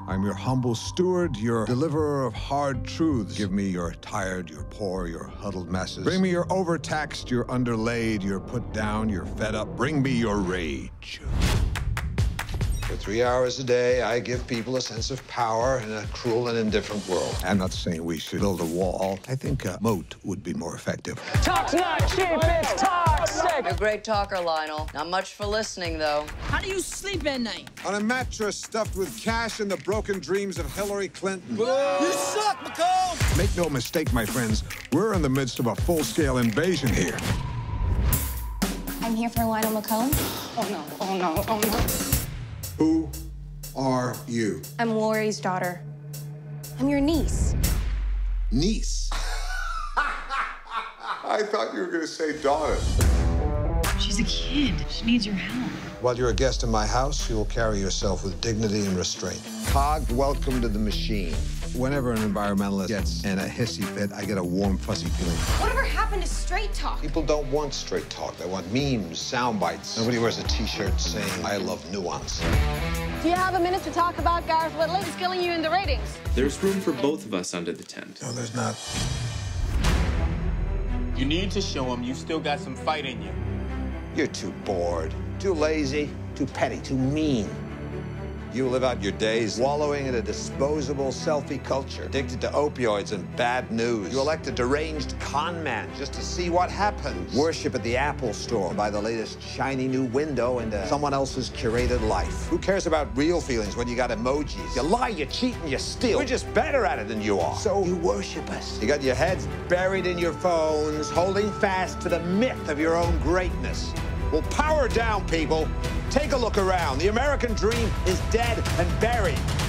I'm your humble steward, your deliverer of hard truths. Give me your tired, your poor, your huddled masses. Bring me your overtaxed, your underlaid, your put down, your fed up. Bring me your rage. For 3 hours a day, I give people a sense of power in a cruel and indifferent world. I'm not saying we should build a wall. I think a moat would be more effective. Talk's not cheap, it's toxic! You're a great talker, Lionel. Not much for listening, though. How do you sleep at night? On a mattress stuffed with cash and the broken dreams of Hillary Clinton. Whoa. You suck, McComb! Make no mistake, my friends. We're in the midst of a full-scale invasion here. I'm here for Lionel McComb. Oh, no, oh, no, oh, no. Who are you? I'm Lori's daughter. I'm your niece. Niece? I thought you were going to say daughter. She's a kid. She needs your help. While you're a guest in my house, you will carry yourself with dignity and restraint. Cog, welcome to the machine. Whenever an environmentalist gets in a hissy fit, I get a warm, fuzzy feeling. Whatever happened to straight talk? People don't want straight talk. They want memes, sound bites. Nobody wears a T-shirt saying, I love nuance. Do you have a minute to talk about Gareth Whitley? He's killing you in the ratings. There's room for both of us under the tent. No, there's not. You need to show him you still got some fight in you. You're too bored, too lazy, too petty, too mean. You live out your days wallowing in a disposable selfie culture, addicted to opioids and bad news. You elect a deranged con man just to see what happens. Worship at the Apple store, buy the latest shiny new window into someone else's curated life. Who cares about real feelings when you got emojis? You lie, you cheat, and you steal. We're just better at it than you are. So you worship us. You got your heads buried in your phones, holding fast to the myth of your own greatness. Well, power down, people. Take a look around. The American dream is dead and buried.